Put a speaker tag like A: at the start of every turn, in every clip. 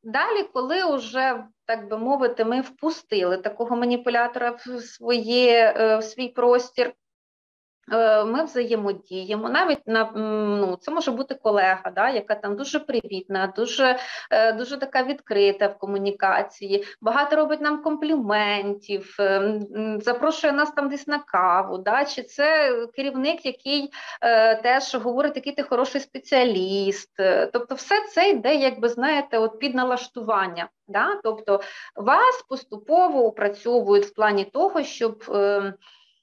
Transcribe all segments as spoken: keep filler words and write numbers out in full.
A: Далі, коли вже, так би мовити, ми впустили такого маніпулятора в, своє, в свій простір, ми взаємодіємо, навіть на, ну, це може бути колега, да, яка там дуже привітна, дуже, дуже така відкрита в комунікації, багато робить нам компліментів, запрошує нас там десь на каву, да, чи це керівник, який е, теж говорить, який ти хороший спеціаліст, тобто все це йде, якби, знаєте, от під налаштування, да, тобто вас поступово опрацьовують в плані того, щоб е,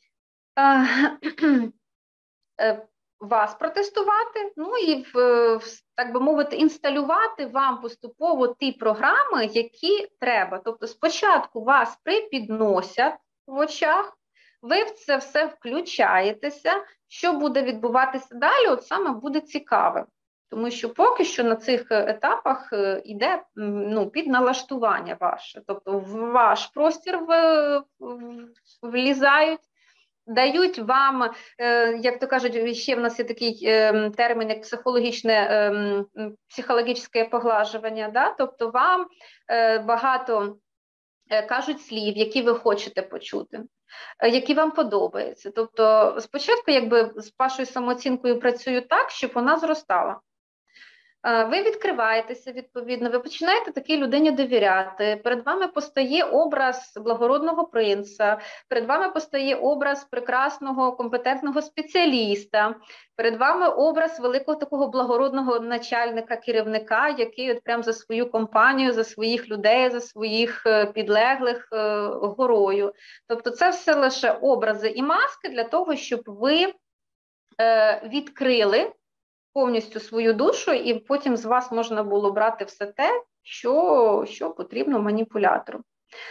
A: вас протестувати, ну і, так би мовити, інсталювати вам поступово ті програми, які треба. Тобто спочатку вас припідносять в очах, ви в це все включаєтеся, що буде відбуватися далі, от саме буде цікавим. Тому що поки що на цих етапах йде, ну, підналаштування ваше, тобто в ваш простір влізають, дають вам, як то кажуть, ще в нас є такий термін, як психологічне, психологічне поглажування, да? Тобто вам багато кажуть слів, які ви хочете почути, які вам подобаються. Тобто спочатку, якби, з вашою самооцінкою працюю так, щоб вона зростала. Ви відкриваєтеся, відповідно, ви починаєте такій людині довіряти, перед вами постає образ благородного принца, перед вами постає образ прекрасного, компетентного спеціаліста, перед вами образ великого такого благородного начальника, керівника, який от прям за свою компанію, за своїх людей, за своїх підлеглих горою. Тобто це все лише образи і маски для того, щоб ви відкрили повністю свою душу, і потім з вас можна було брати все те, що, що потрібно маніпулятору.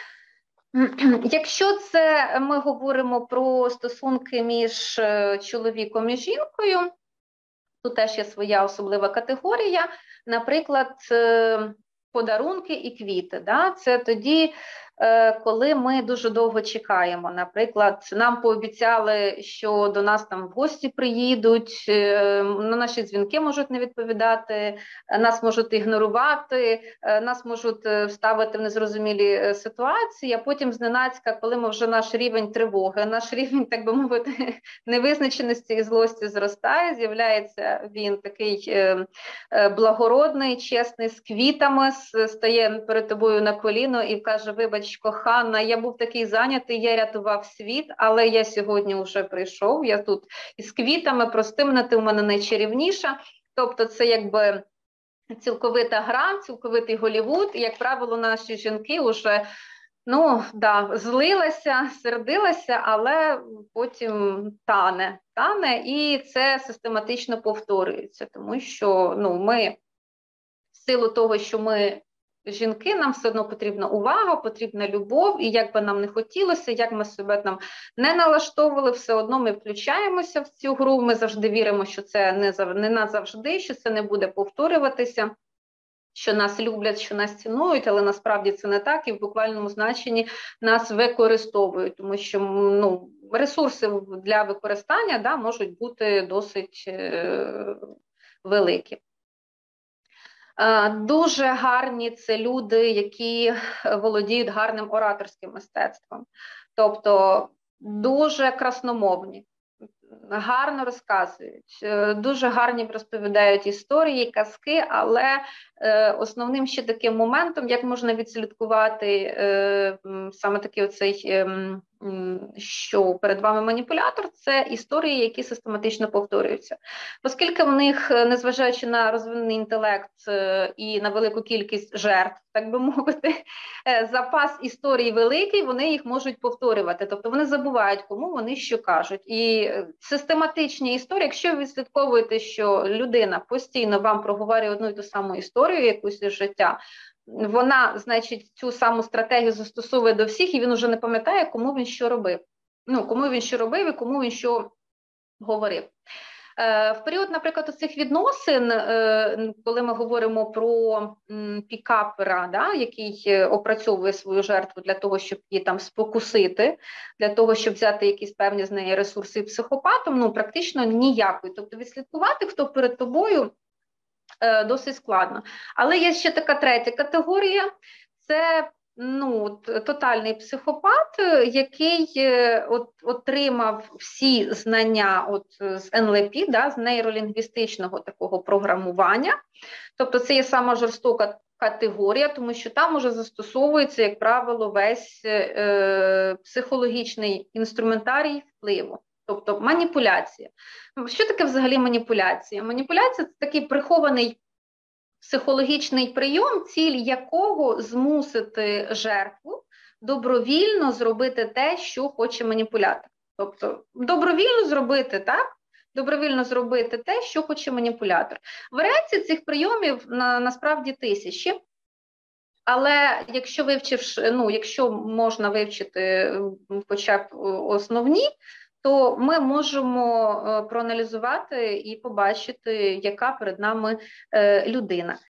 A: Якщо це ми говоримо про стосунки між чоловіком і жінкою, тут теж є своя особлива категорія, наприклад, подарунки і квіти. Да? Це тоді, коли ми дуже довго чекаємо. Наприклад, нам пообіцяли, що до нас там в гості приїдуть, на наші дзвінки можуть не відповідати, нас можуть ігнорувати, нас можуть вставити в незрозумілі ситуації, а потім зненацька, коли ми вже наш рівень тривоги, наш рівень, так би мовити, невизначеності і злості зростає, з'являється він такий благородний, чесний, з квітами, стає перед тобою на коліно і каже: вибач, кохана, я був такий зайнятий, я рятував світ, але я сьогодні вже прийшов, я тут із квітами, прости мене, ти у мене найчарівніша. Тобто це якби цілковита гра, цілковитий Голлівуд, і, як правило, наші жінки вже, ну, да, злилася, сердилася, але потім тане, тане, і це систематично повторюється, тому що, ну, ми, в силу того, що ми жінки, нам все одно потрібна увага, потрібна любов, і як би нам не хотілося, як ми себе там не налаштовували, все одно ми включаємося в цю гру, ми завжди віримо, що це не, зав... не назавжди, що це не буде повторюватися, що нас люблять, що нас цінують, але насправді це не так, і в буквальному значенні нас використовують, тому що, ну, ресурси для використання, да, можуть бути досить е... великі. Дуже гарні це люди, які володіють гарним ораторським мистецтвом, тобто дуже красномовні, гарно розказують, дуже гарні розповідають історії, казки, але основним ще таким моментом, як можна відслідкувати саме такий оцей, що перед вами маніпулятор, це історії, які систематично повторюються. Оскільки в них, незважаючи на розвинений інтелект і на велику кількість жертв, так би мовити, запас історій великий, вони їх можуть повторювати. Тобто вони забувають, кому вони що кажуть. І систематичні історії, якщо ви відслідковуєте, що людина постійно вам проговорює одну і ту саму історію, якусь із життя, вона, значить, цю саму стратегію застосовує до всіх, і він вже не пам'ятає, кому він що робив. Ну, кому він що робив і кому він що говорив. Е, в період, наприклад, цих відносин, е, коли ми говоримо про м, пікапера, да, який опрацьовує свою жертву для того, щоб її там спокусити, для того, щоб взяти якісь певні з неї ресурси психопатом, ну, практично ніякої. Тобто відслідкувати, хто перед тобою, досить складно. Але є ще така третя категорія – це ну, тотальний психопат, який от, отримав всі знання от, з ен ел пі, да, з нейролінгвістичного такого програмування. Тобто це є сама жорстока категорія, тому що там уже застосовується, як правило, весь е, психологічний інструментарій впливу. Тобто маніпуляція. Що таке взагалі маніпуляція? Маніпуляція – це такий прихований психологічний прийом, ціль якого змусити жертву добровільно зробити те, що хоче маніпулятор. Тобто добровільно зробити, так? Добровільно зробити те, що хоче маніпулятор. Варіацій цих прийомів на, насправді тисячі. Але якщо вивчивши, ну, якщо можна вивчити хоча б основні, то ми можемо проаналізувати і побачити, яка перед нами людина.